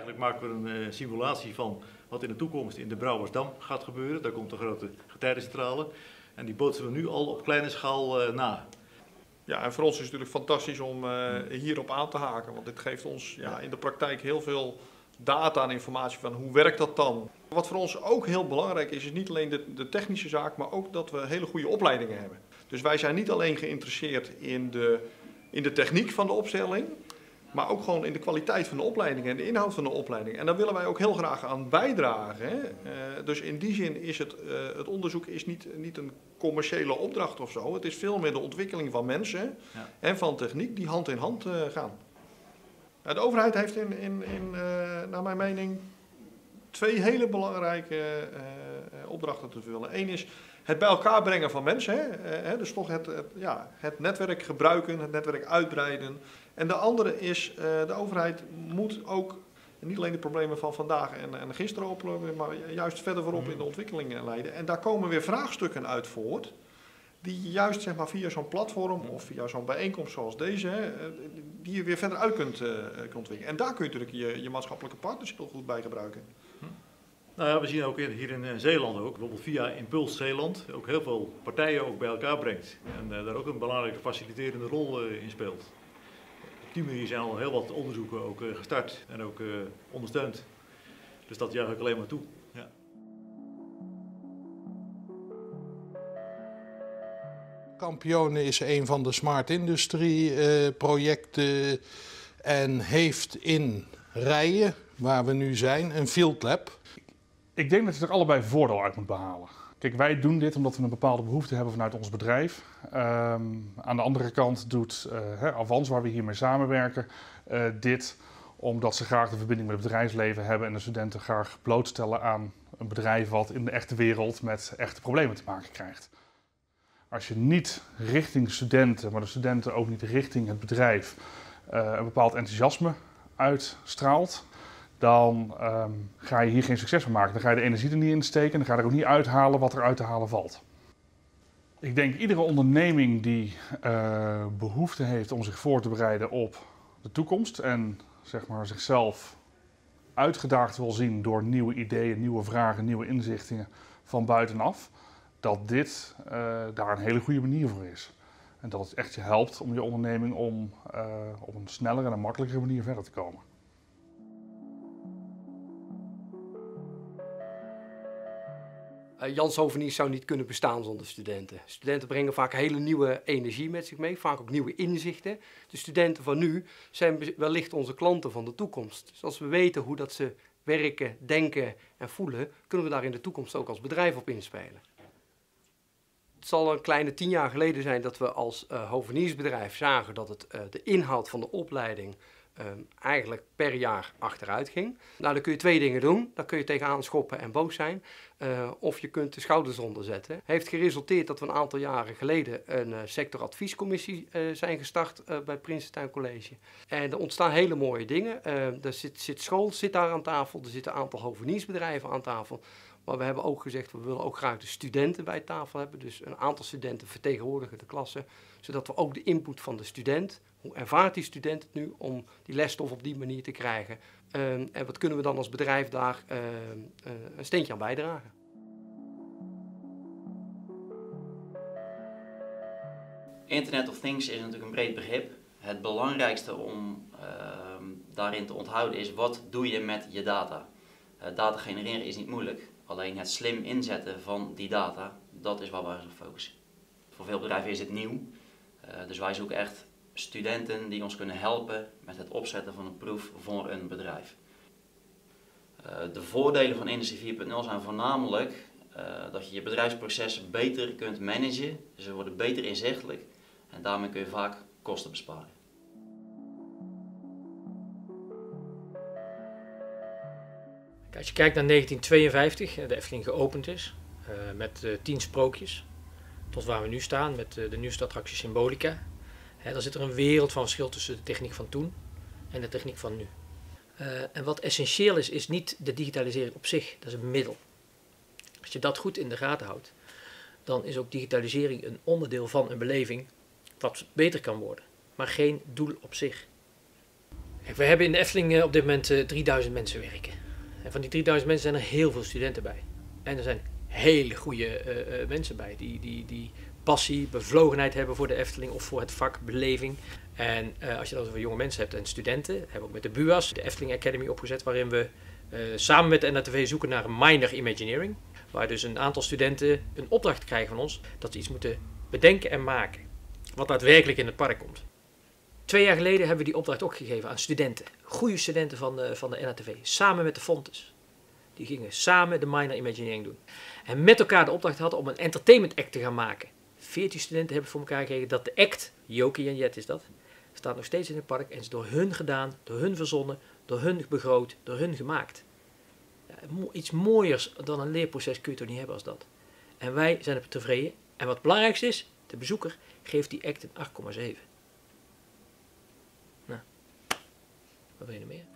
Eigenlijk maken we een simulatie van wat in de toekomst in de Brouwersdam gaat gebeuren. Daar komt een grote getijdencentrale en die bootsen we nu al op kleine schaal na. Ja, en voor ons is het natuurlijk fantastisch om hierop aan te haken, want dit geeft ons in de praktijk heel veel data en informatie van hoe werkt dat dan. Wat voor ons ook heel belangrijk is niet alleen de technische zaak, maar ook dat we hele goede opleidingen hebben. Dus wij zijn niet alleen geïnteresseerd in de techniek van de opstelling, maar ook gewoon in de kwaliteit van de opleiding en de inhoud van de opleiding. En daar willen wij ook heel graag aan bijdragen. Hè? Dus in die zin is het onderzoek is niet een commerciële opdracht of zo. Het is veel meer de ontwikkeling van mensen en van techniek die hand in hand gaan. De overheid heeft naar mijn mening 2 hele belangrijke opdrachten te vullen. Eén is het bij elkaar brengen van mensen. Hè? Dus toch het netwerk gebruiken, het netwerk uitbreiden. En de andere is, de overheid moet ook niet alleen de problemen van vandaag en gisteren oplossen, maar juist verder voorop in de ontwikkeling leiden. En daar komen weer vraagstukken uit voort, die je juist zeg maar, via zo'n platform of via zo'n bijeenkomst zoals deze, die je weer verder uit kunt ontwikkelen. En daar kun je natuurlijk je maatschappelijke partnerschap heel goed bij gebruiken. Nou ja, we zien ook hier in Zeeland ook, bijvoorbeeld via Impuls Zeeland, ook heel veel partijen ook bij elkaar brengt. En daar ook een belangrijke faciliterende rol in speelt. Op die manier zijn al heel wat onderzoeken ook gestart en ook ondersteund. Dus dat juich ik alleen maar toe. Ja. Campione is een van de Smart Industry projecten en heeft in Rijen, waar we nu zijn, een field lab. Ik denk dat je er allebei voordeel uit moet behalen. Kijk, wij doen dit omdat we een bepaalde behoefte hebben vanuit ons bedrijf. Aan de andere kant doet Avans, waar we hiermee samenwerken, dit omdat ze graag de verbinding met het bedrijfsleven hebben en de studenten graag blootstellen aan een bedrijf wat in de echte wereld met echte problemen te maken krijgt. Als je niet richting studenten, maar de studenten ook niet richting het bedrijf een bepaald enthousiasme uitstraalt, dan ga je hier geen succes van maken. Dan ga je de energie er niet in steken en dan ga je er ook niet uithalen wat er uit te halen valt. Ik denk iedere onderneming die behoefte heeft om zich voor te bereiden op de toekomst en zeg maar, zichzelf uitgedaagd wil zien door nieuwe ideeën, nieuwe vragen, nieuwe inzichtingen van buitenaf, dat dit daar een hele goede manier voor is. En dat het echt je helpt om je onderneming om op een snellere en een makkelijkere manier verder te komen. Jans Hoveniers zou niet kunnen bestaan zonder studenten. Studenten brengen vaak hele nieuwe energie met zich mee, vaak ook nieuwe inzichten. De studenten van nu zijn wellicht onze klanten van de toekomst. Dus als we weten hoe dat ze werken, denken en voelen, kunnen we daar in de toekomst ook als bedrijf op inspelen. Het zal een kleine 10 jaar geleden zijn dat we als hoveniersbedrijf zagen dat de inhoud van de opleiding eigenlijk per jaar achteruit ging. Nou, dan kun je 2 dingen doen. Dan kun je tegenaan schoppen en boos zijn. Of je kunt de schouders eronder zetten. Heeft geresulteerd dat we een aantal jaren geleden een sectoradviescommissie zijn gestart bij Prinsentuin College. En er ontstaan hele mooie dingen. Er zit school zit daar aan tafel. Er zitten een aantal hoveniersbedrijven aan tafel. Maar we hebben ook gezegd, we willen ook graag de studenten bij tafel hebben. Dus een aantal studenten vertegenwoordigen de klasse. Zodat we ook de input van de student, hoe ervaart die student het nu om die lesstof op die manier te krijgen. En wat kunnen we dan als bedrijf daar een steentje aan bijdragen. Internet of Things is natuurlijk een breed begrip. Het belangrijkste om daarin te onthouden is, wat doe je met je data? Data genereren is niet moeilijk. Alleen het slim inzetten van die data, dat is waar wij op focussen. Voor veel bedrijven is dit nieuw. Dus wij zoeken echt studenten die ons kunnen helpen met het opzetten van een proef voor een bedrijf. De voordelen van Industrie 4.0 zijn voornamelijk dat je je bedrijfsprocessen beter kunt managen. Ze worden beter inzichtelijk en daarmee kun je vaak kosten besparen. Als je kijkt naar 1952, de Efteling geopend is, met 10 sprookjes, tot waar we nu staan met de nieuwste attractie Symbolica. Dan zit er een wereld van verschil tussen de techniek van toen en de techniek van nu. En wat essentieel is, is niet de digitalisering op zich, dat is een middel. Als je dat goed in de gaten houdt, dan is ook digitalisering een onderdeel van een beleving wat beter kan worden, maar geen doel op zich. Kijk, we hebben in de Efteling op dit moment 3000 mensen werken. En van die 3000 mensen zijn er heel veel studenten bij. En er zijn hele goede mensen bij die passie, bevlogenheid hebben voor de Efteling of voor het vak beleving. En als je dat over jonge mensen hebt en studenten, hebben we ook met de BUAS, de Efteling Academy opgezet, waarin we samen met de NRTV zoeken naar een minor Imagineering. Waar dus een aantal studenten een opdracht krijgen van ons dat ze iets moeten bedenken en maken. Wat daadwerkelijk in het park komt. 2 jaar geleden hebben we die opdracht ook gegeven aan studenten. Goede studenten van de NRTV. Samen met de Fontes. Die gingen samen de minor Imagineering doen. En met elkaar de opdracht hadden om een entertainment act te gaan maken. 14 studenten hebben voor elkaar gekregen dat de act, Jokie en Jet is dat, staat nog steeds in het park en is door hun gedaan, door hun verzonnen, door hun begroot, door hun gemaakt. Ja, iets mooiers dan een leerproces kun je toch niet hebben als dat. En wij zijn er tevreden. En wat het belangrijkste is, de bezoeker geeft die act een 8,7. Nou, wat wil je nog meer?